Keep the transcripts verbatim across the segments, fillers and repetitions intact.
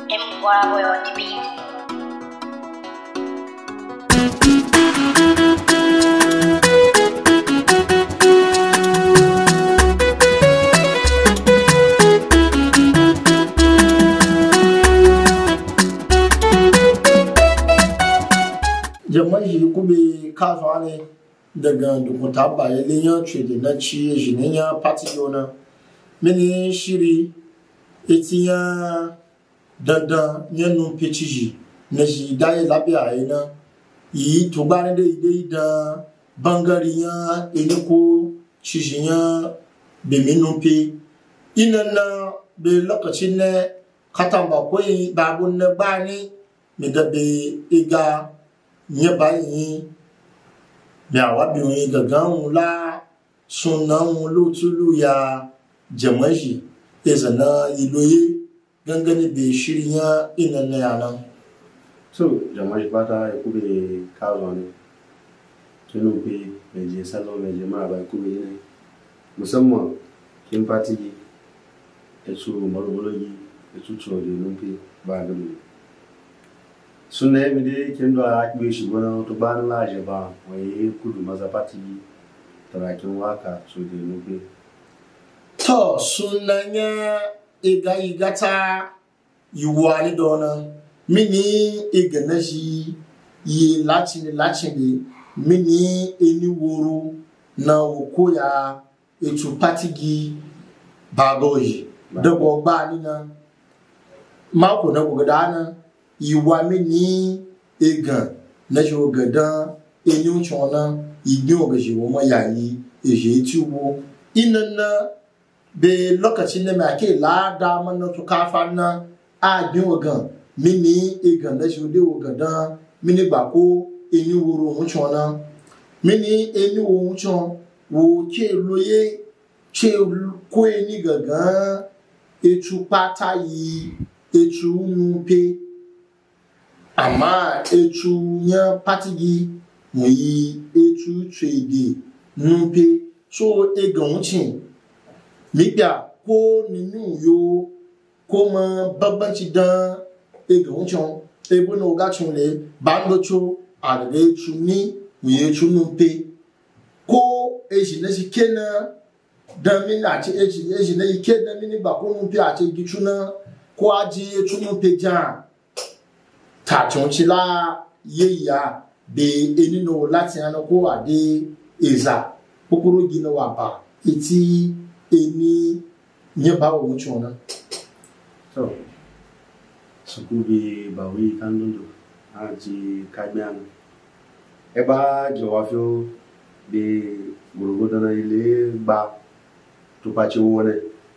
M Boy on the beat. Jama'i kube kasuwa ne daga dukuta bayan liyan trade na ci jiniya party yona mini shiri etiya dandan yanu pechiji na shi dai labiya ina yi to bani da idai da bangariya iniko cishiya be minumpe ina na be lokacin ne katamba koyi babun na bani mi da be iga nye bayi mi awabi wi gagan la sunan lutulu ya jama'i ezana iloye gangani be shirinya ina na yana so jama'i bata ya kube kawo ne tunu be meje salon meje ma ba kube ne musamman kin fati esu marubologi esu tsode numpi ba da mu sunna mi de kendo a kibe shi gona to ban laje ba wai kudu maza pati tarakin waka so de nupe to sunanya iga igata yuwani dona mini iganaji yi lachini lachini mini eni woro na okoya etu patigi bagoji dabo ba ni na mako na gogadana iwa mini egan na jo gadan enyu chona igbe ogaji wo mo yayi eje ti wo inana be lokacin da make la da man to kafa na a bi ogan mini egan na jo de ogadan mini gbako enyu woro mo chona mini enyu wo chon wo ke loye che ko eni gagan etu pata yi etu nupe ama etu nya patigi muyi etu trade nupe so egan chin mipia ko ninu yo ko mo babanchi dan egan chon ebo no ga chun le bando cho arbe etu ni muyi etu nupe ko eji na si kena dan mi na ti eji eji na ike dan mi ni ba ko nupe ati gituna ko aji etu nupe jan ta chonchila ye ya be enino lati ano ko ade eza kokoro gina wa ba eti eni nyeba wo chona so sukubi bawi kandundo aji kabian eba jowafio be gurugoda na ile ba to pachi wone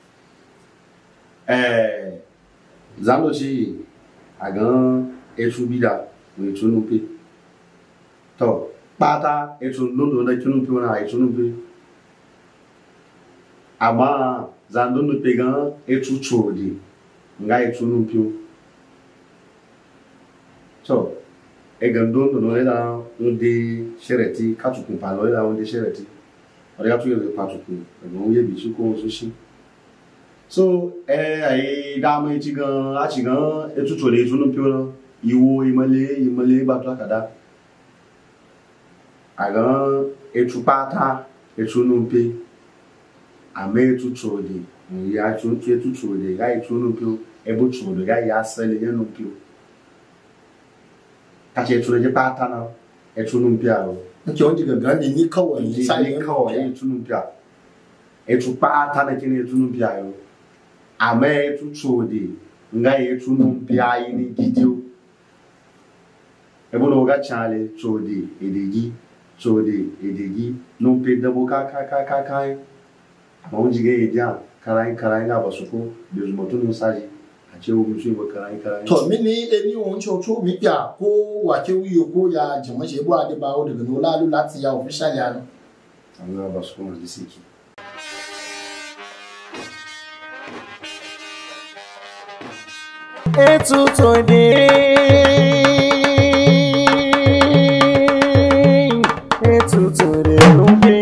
eh zalochi agan etu bida we tunu pe to pata etu londo na tunu pe na etu nu pe ama zandondo pegan etu chodi nga etu nu pe to egandondo no era onde shereti katukun pa lo era onde shereti ori atu ye patukun egon ye bi suko so shi so eh ai da mai ti gan a ti gan etu chodi etu nu pe no iwo imale imale batla kada agan etu pata etu numpe ame etu chode ya etu etu chode ga etu numpe ebu chode ga ya sele ya numpe ka che etu je pata na etu numpe aro nke onji ga gani ni kawai ni sai kawai etu numpe etu pata na kini etu numpe aro ame etu chode nga etu numpe ayi ni gidio ebo no ga chale chodi edegi chodi edegi no pe dabo ka ka ka ka ka ma unjige edia karai karai ga basuko bezu moto no saji ache o musu ebo karai karai to mini eni won cho cho mi pia ko wa ke wi ko ya jama se bo ade ba o daga no lalu lati ya official ya no anga basuko na disiki etu today etu today lumpe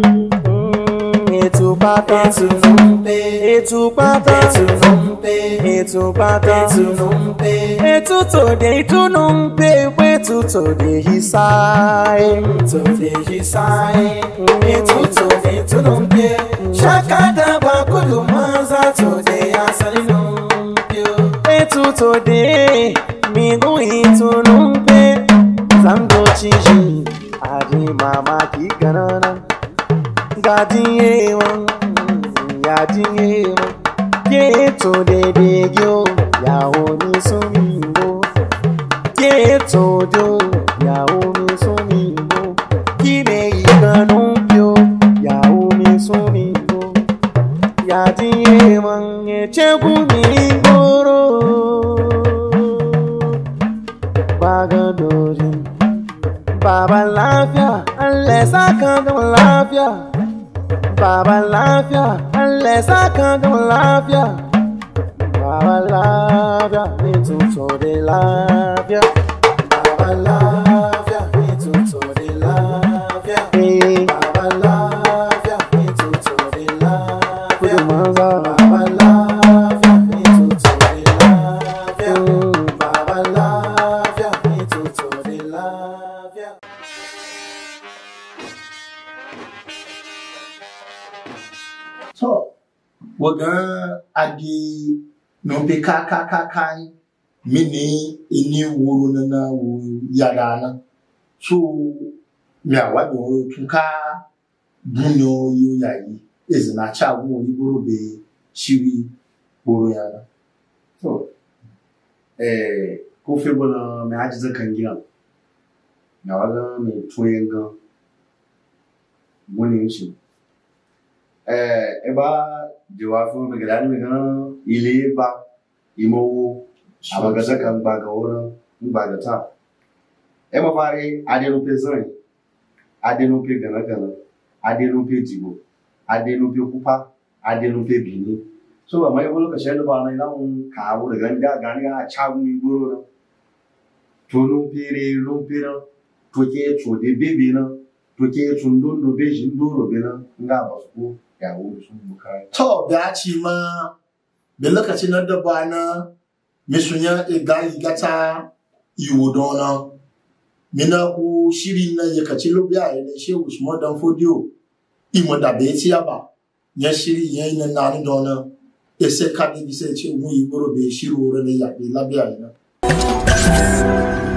etu pata etu lumpe etu pata etu lumpe etu bata etu numpe etu today etu numpe etu today hisai today hisai etu today etu numpe shakada bakudu maza today asali numpe etu today migu etu numpe zango chiji adi mama ki ganana gadiye wan yadiye wan Keto dede gyo yawo mi sumimbo Keto do yawo mi sumimbo Kime iganu pyo yawo mi sumimbo Yadiye man echegu mi goro Baga dojin Baba lafiya Allah saka gama lafiya Baba lafiya, Allah saka gama lafiya. Baba lafiya, me tuto de lafiya. Baba lafiya me tuto de lafiya Baba lafiya me tuto de lafiya Kudu manza Baba lafiya me tuto de lafiya Baba lafiya me tuto de lafiya So, waga adi nompe kaka kakai mini ini wuru na na wu yadana. So, mia wado tuka bunyo yu yayi is na cha wu yiburu be shiwi wuru yana. To, eh, ko fe bona me haji zakan gidan. Na waga me tuyen gan. Wani shi. Eh, eba jawafu me gidani me gan ile ba imowo abaga zakan ba ga wurin ba da ta. Ema fare adenu pe zan. Adenu pe gana gana. Adenu pe jibo. Adenu pe kupa. Adenu pe bini. So ba mai wolo ka shelu ba na ina un ka wo daga nda gani ga cha mi goro na. To no pere no pere to ke to de bebe na. To ke tundun do be jin doro be na nga ba su ya wo sun buka. To da ci ma da lokacin da ba na misunya e gayi gata iwodona mina ku shiri na yakaci lobia ile she Usman Dan Fodio imo da be ti aba ya shiri yen na nani dona ese kadi bi se che mu igoro be shiri ore ne ya be labia ina